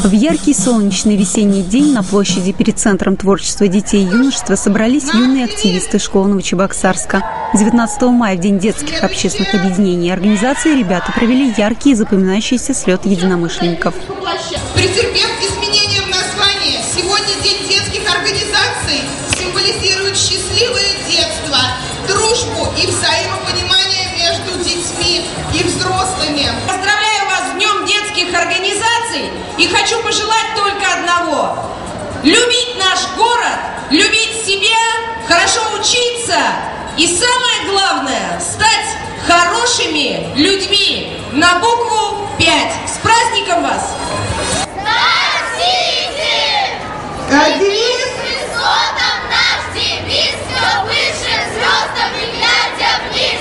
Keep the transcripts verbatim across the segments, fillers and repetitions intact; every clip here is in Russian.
В яркий солнечный весенний день на площади перед Центром творчества детей и юношества собрались юные активисты школы Новочебоксарска. девятнадцатого мая, в День детских общественных объединений и организаций, ребята провели яркий и запоминающийся слет единомышленников. Претерпев изменения в названии, сегодня День детских организаций символизирует счастливое детство, дружбу и взаимопонимание между детьми и взрослыми. Поздравляю вас с Днем детских организаций и хочу пожелать только одного – любить наш город, любить себя, хорошо учиться и самое главное – стать хорошими людьми на букву пять. С праздником вас! Спасите! Девиз высотам наш девиз, все выше звездам не глядя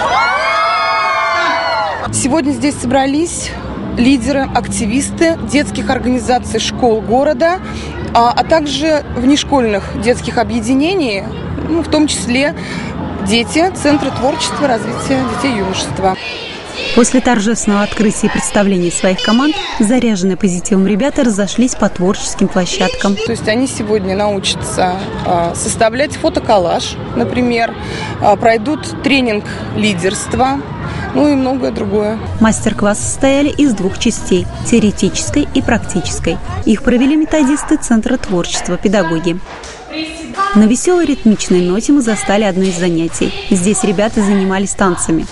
вниз. Сегодня здесь собрались лидеры, активисты детских организаций школ города, а, а также внешкольных детских объединений, ну, в том числе дети Центра творчества и развития детей и юношества. После торжественного открытия и представления своих команд заряженные позитивом ребята разошлись по творческим площадкам. То есть они сегодня научатся а, составлять фотоколлаж, например, а, пройдут тренинг лидерства, ну и многое другое. Мастер-классы состояли из двух частей – теоретической и практической. Их провели методисты Центра творчества, педагоги. На веселой ритмичной ноте мы застали одно из занятий. Здесь ребята занимались танцами.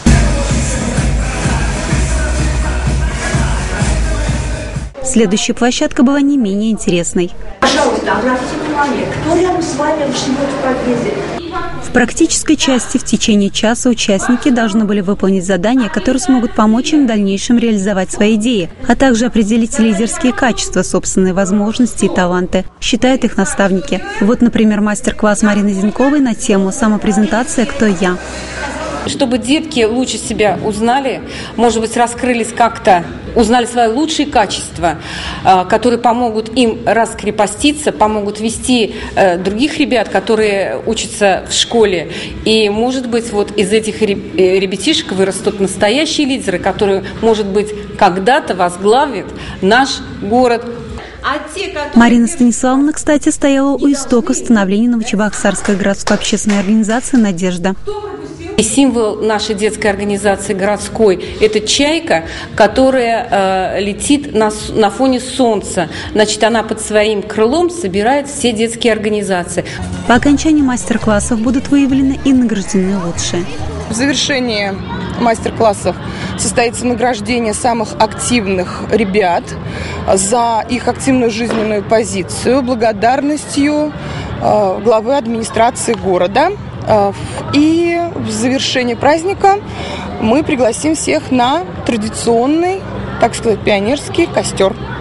Следующая площадка была не менее интересной. Пожалуйста, обратите внимание, кто рядом с вами живет в подъезде. В практической части в течение часа участники должны были выполнить задания, которые смогут помочь им в дальнейшем реализовать свои идеи, а также определить лидерские качества, собственные возможности и таланты, считают их наставники. Вот, например, мастер-класс Марины Зинковой на тему «Самопрезентация. Кто я?». Чтобы детки лучше себя узнали, может быть, раскрылись как-то, узнали свои лучшие качества, которые помогут им раскрепоститься, помогут вести других ребят, которые учатся в школе. И, может быть, вот из этих ребятишек вырастут настоящие лидеры, которые, может быть, когда-то возглавят наш город. А те, которые... Марина Станиславовна, кстати, стояла у истока становления Новочебоксарской городской общественной организации «Надежда». Символ нашей детской организации городской – это чайка, которая э, летит на, на фоне солнца. Значит, она под своим крылом собирает все детские организации. По окончании мастер-классов будут выявлены и награждены лучшие. В завершении мастер-классов состоится награждение самых активных ребят за их активную жизненную позицию, благодарностью э, главы администрации города. И в завершении праздника мы пригласим всех на традиционный, так сказать, пионерский костер.